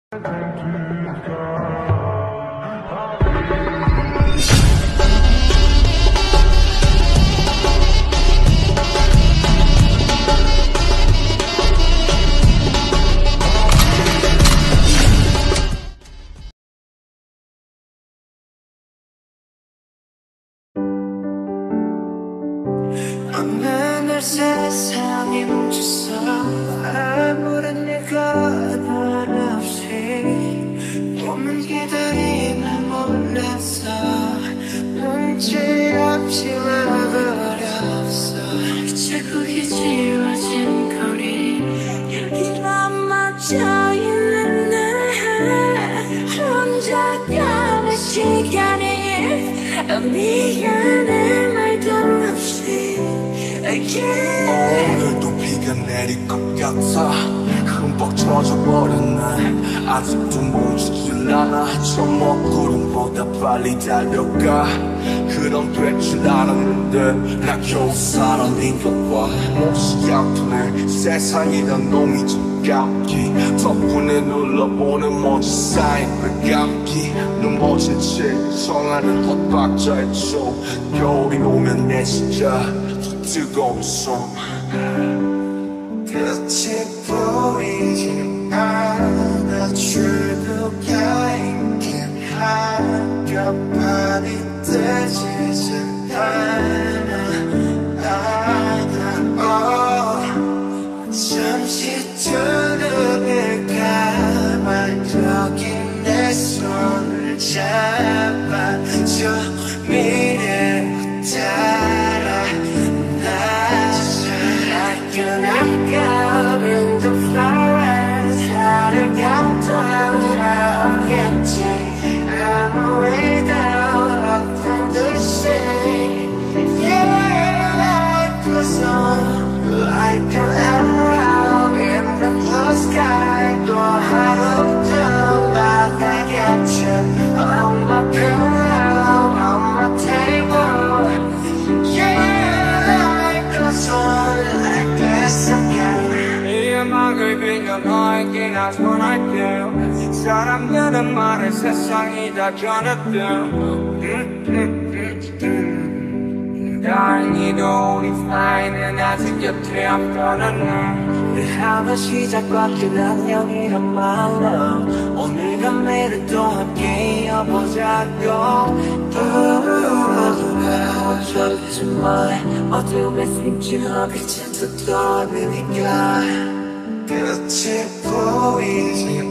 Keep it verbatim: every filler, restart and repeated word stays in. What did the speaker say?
어느 날 세상이 멈췄어. 아무런 예고는 없이 몸은 기다림을 몰랐어. 눈치 없이 와버렸어. 자꾸 기지워진 거리 여기만 멈춰있는 날 혼자 가는 시간이 미안해 말도 없이 오늘도 비가 내릴 것 같아. 흠뻑 젖어버린 날 아직도 멈추질 않아. 저 먹구름보다 빨리 달려가. 그럼 될 줄 알았는데 나 겨우 살아낸 것봐. 몹시 아프네 세상이란 놈이 좀 깜기. 덕분에 눌러보는 먼지 쌓인 그 넘어진 채 성하는 헛박자의 총. 겨울이 오면 내 진짜 뜨거운 손. 끝이 보이지 않아. 출구가 있긴 한겹판이 뜨지지 않아. 잠시 두 눈을 감아 여기 내 손을 잡아 저 미래로 따라 I can look out in the flowers. 나를 감동하라 없겠지. 아무 일도 없던 듯이 Yeah, life goes on like an arrow in the blue sky. 또 하루도 막아겠지. On my pillow, on my table Yeah, life goes on like this again. 이 음악을 빌려 너에게 나 전할게. 사랑이라는 말에 세상이 다 변했대. 다행히도 우리 사이는 아직 곁에 안 떠났네. 하루 시작밖에 안녕이란 말로 오늘과 내일은 또 함께 이어보자고. 어쩌지만 어둠에 숨지마 빛은 또 떠오르니까 끝이 보이지